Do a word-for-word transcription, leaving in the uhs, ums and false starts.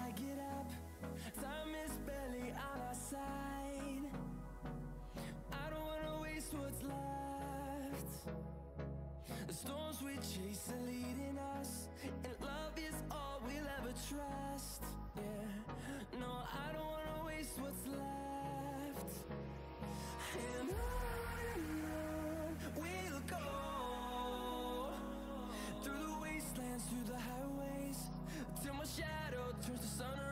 I get up, time is barely on our side. I don't wanna waste what's left. The storms we chase are leading us, and love is all we'll ever trust. Yeah, no, I don't wanna waste what's left. And on and on we'll go, through the wastelands, through the highways, till my shadow turns to sun